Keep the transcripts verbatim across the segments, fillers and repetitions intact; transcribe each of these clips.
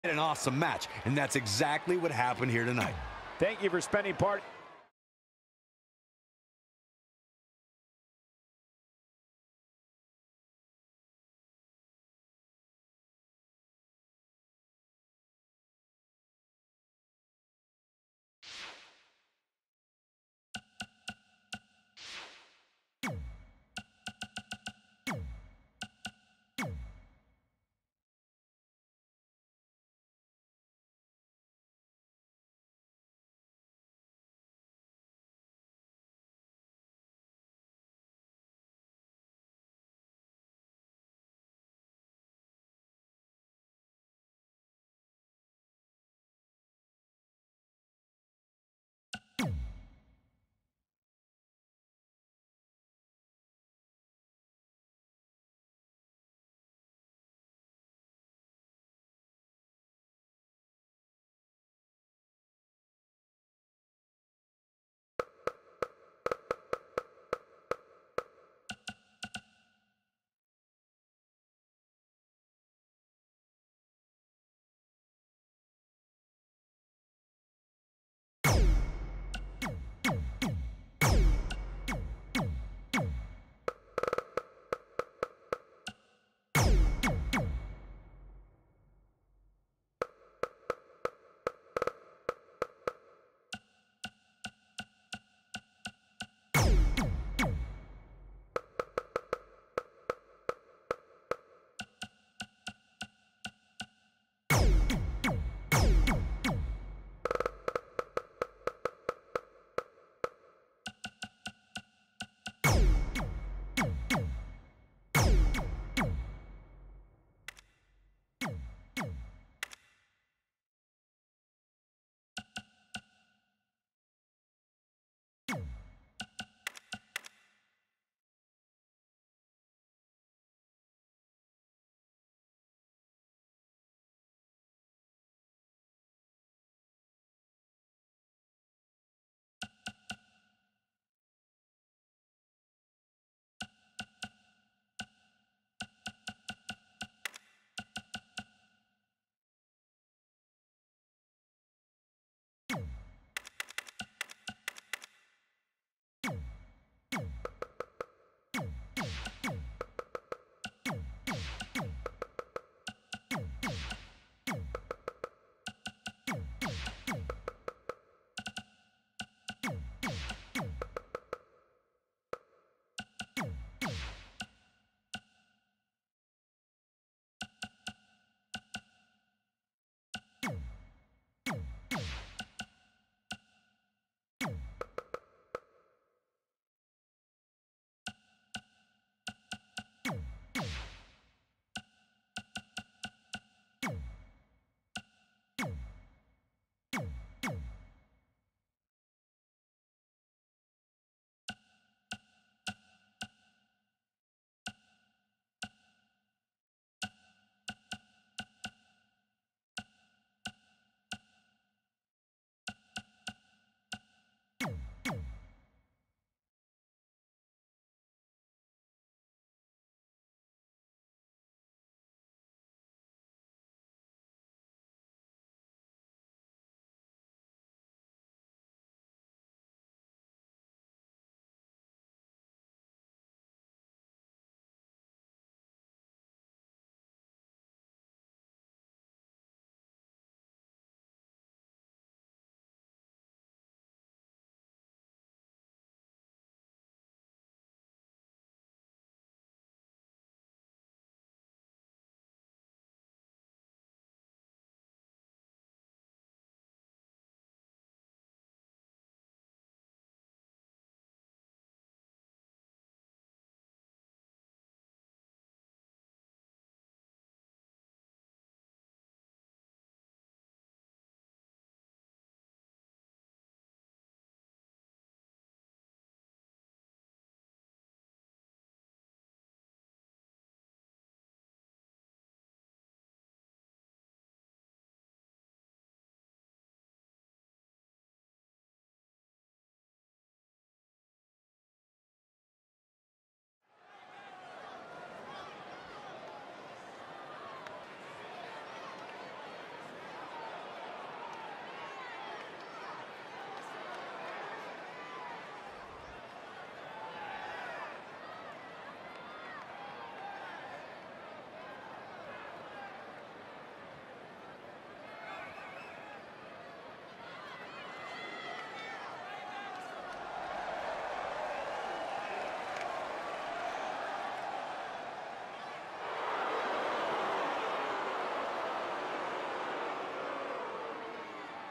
An awesome match, and that's exactly what happened here tonight. Thank you for spending part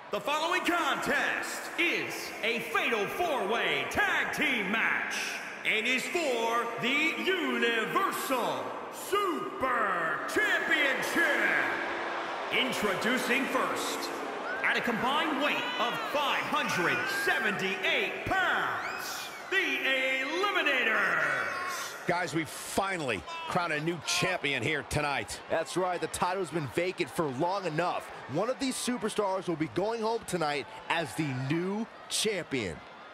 The following contest is a fatal four-way tag team match and is for the Universal Super Championship. Introducing first, at a combined weight of five hundred seventy-eight pounds, the Eliminators. Guys, we finally crowned a new champion here tonight. That's right, the title's been vacant for long enough. One of these superstars will be going home tonight as the new champion.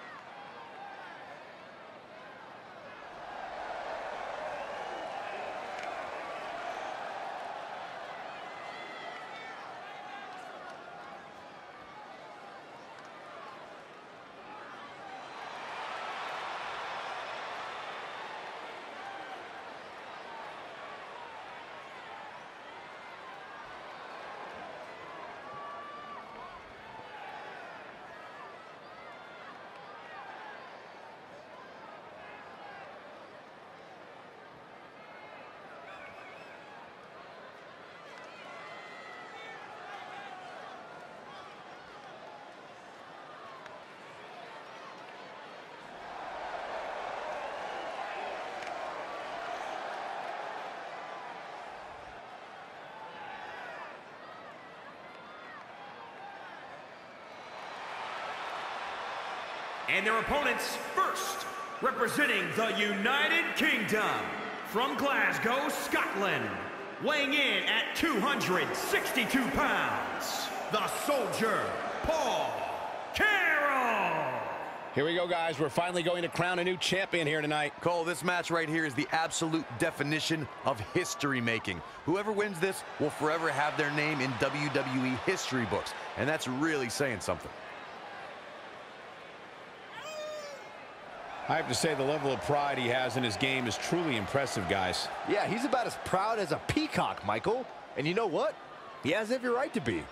And their opponents first, representing the United Kingdom, from Glasgow, Scotland, weighing in at two hundred sixty-two pounds, the Soldier, Paul Carroll. Here we go, guys. We're finally going to crown a new champion here tonight. Cole, this match right here is the absolute definition of history making. Whoever wins this will forever have their name in W W E history books, and that's really saying something. I have to say the level of pride he has in his game is truly impressive, guys. Yeah, he's about as proud as a peacock, Michael. And you know what? He has every right to be.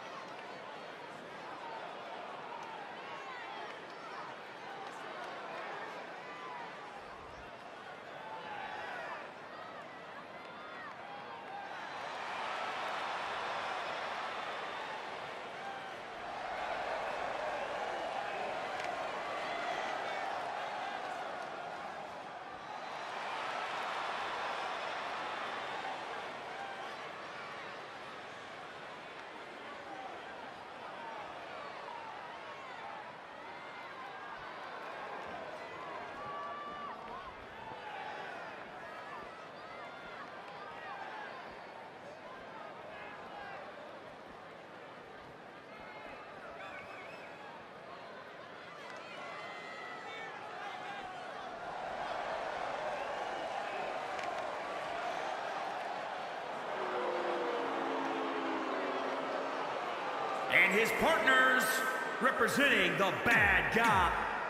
And his partners, representing the bad guy.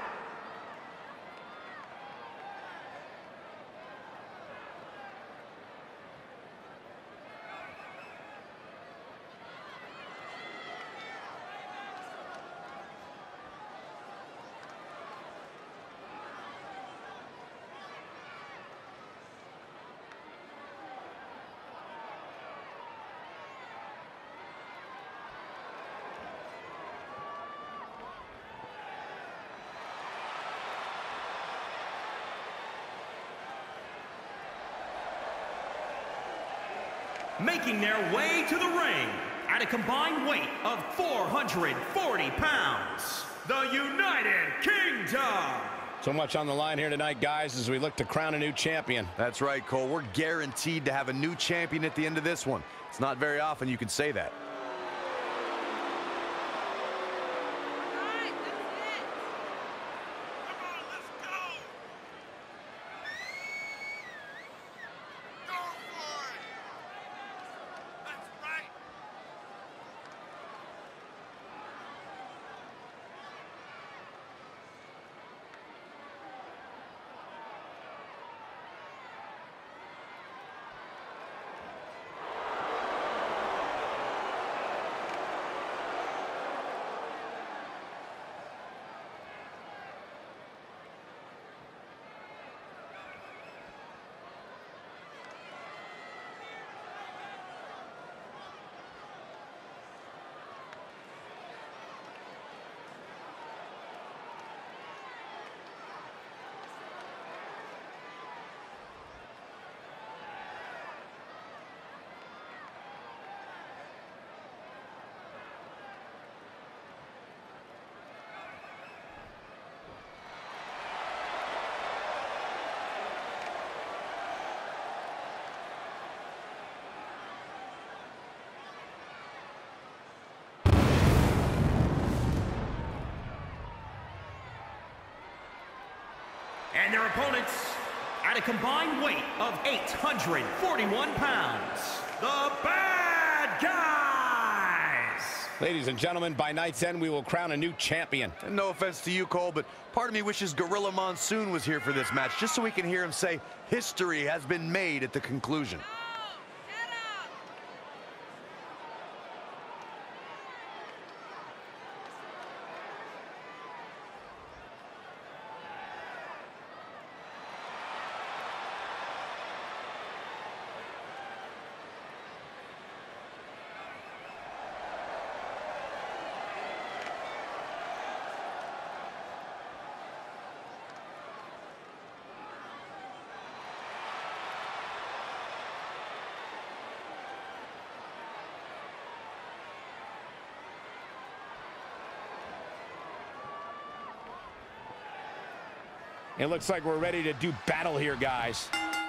Making their way to the ring at a combined weight of four hundred forty pounds, the United Kingdom. So much on the line here tonight, guys, as we look to crown a new champion. That's right, Cole. We're guaranteed to have a new champion at the end of this one. It's not very often you can say that. And their opponents, at a combined weight of eight hundred forty-one pounds, the Bad Guys! Ladies and gentlemen, by night's end, we will crown a new champion. And no offense to you, Cole, but part of me wishes Gorilla Monsoon was here for this match, just so we can hear him say history has been made at the conclusion. It looks like we're ready to do battle here, guys.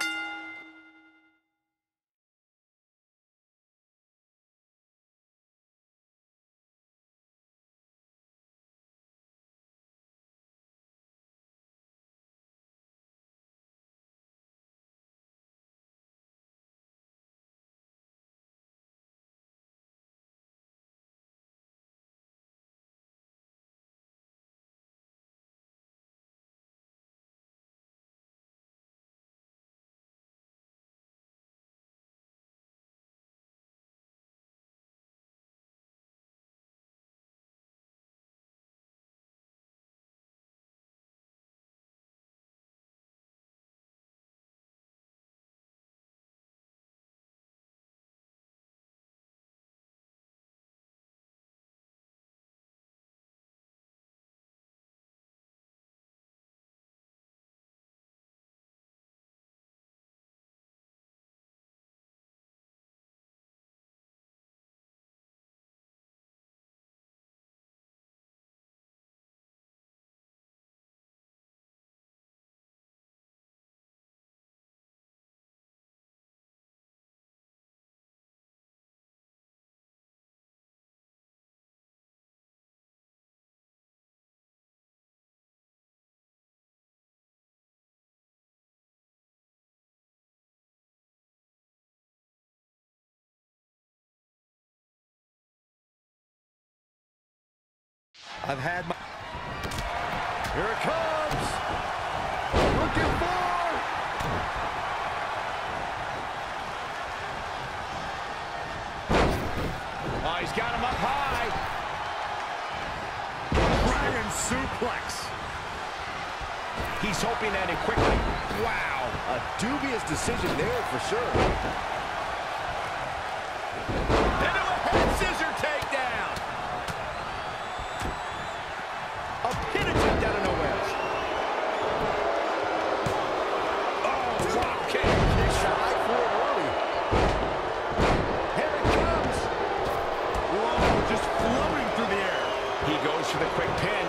I've had my... Here it comes! Looking for... Oh, he's got him up high. Dragon suplex. He's hoping that it quickly. Wow, a dubious decision there for sure. Into a head scissor takedown. A pin attempt out of nowhere. Oh, drop kick. He tried for it early. Here it comes. Whoa, just floating through the air. He goes for the quick pin.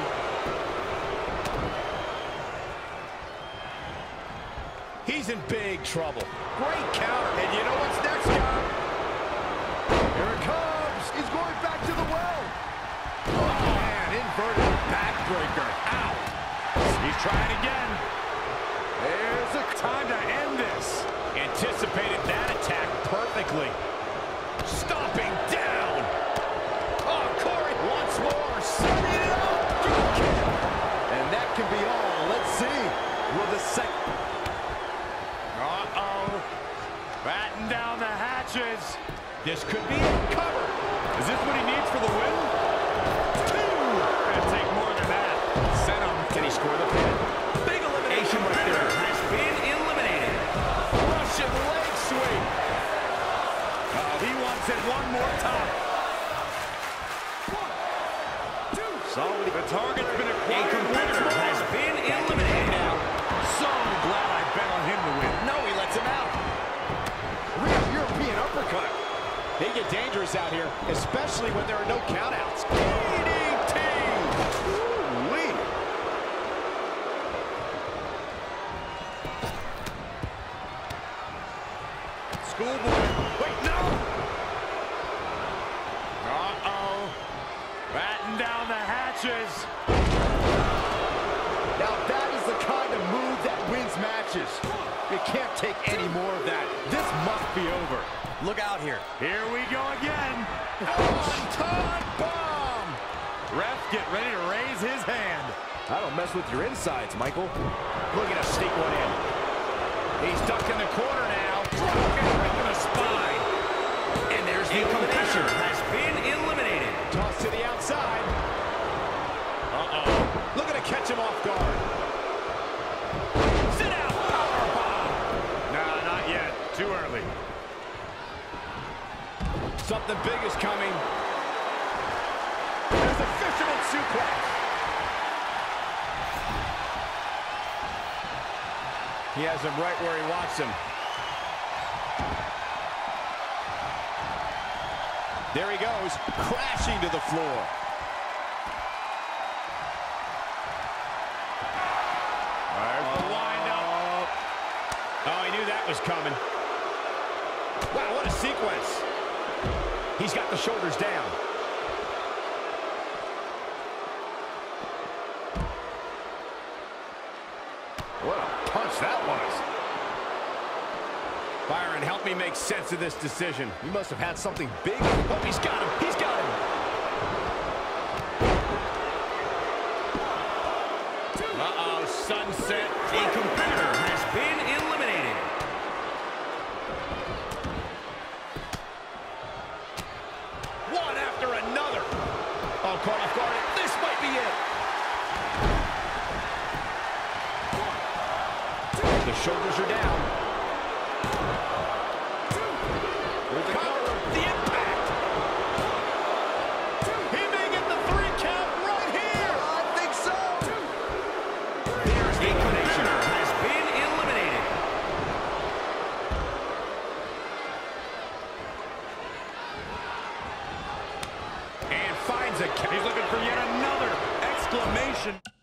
He's in big trouble. Great counter. And you know what's next, John? Here it comes. He's going back to the well. Oh, man, inverted backbreaker. Ow. He's trying again. There's a time to end this. Anticipated that attack perfectly. Stomping down. Oh, Corey once more. Setting it up. And that can be all. Let's see. Will the second... Uh-oh. Batten down the hatches. This could be a cover. Is this what he needs for the win? Two. Gonna take more than that. Send him. Can he score the pin? Big elimination right there. Has been eliminated. Russian leg sweep. Oh, he wants it one more time. One, two. Solid. The target's been A acquired. competitor has been eliminated. Now, so glad I bet on him to win. No, he lets him out. Real European uppercut. They get dangerous out here, especially when there are no countouts. D D T! Ooh-wee. Schoolboy. Wait, no! Uh-oh. Batten down the hatches. Now that is the kind of move that matches. You can't take any more of that. This must be over. Look out here. Here we go again. One-ton bomb. Ref, get ready to raise his hand. I don't mess with your insides, Michael. Looking to sneak one in. He's ducked in the corner now. Dropping right to the spine. And there's the competitor has been eliminated. Toss to the outside. Uh-oh. Looking to catch him off guard. Sit out. Power bomb. Nah, not yet. Too early. Something big is coming. There's a fisherman suplex. He has him right where he wants him. There he goes, crashing to the floor. There's the windup. Oh, he knew that was coming. Wow, what a sequence. He's got the shoulders down. What a punch that was. Byron, help me make sense of this decision. You must have had something big. Oh, he's got him. He's got him. Uh-oh, sunset. A competitor has been eliminated. One after another. Oh, caught off guard. This might be it. The shoulders are down. There's the cover. The impact. He may get the three count right here. I think so. There's the competitor has been eliminated. And finds a... He's looking for yet another exclamation.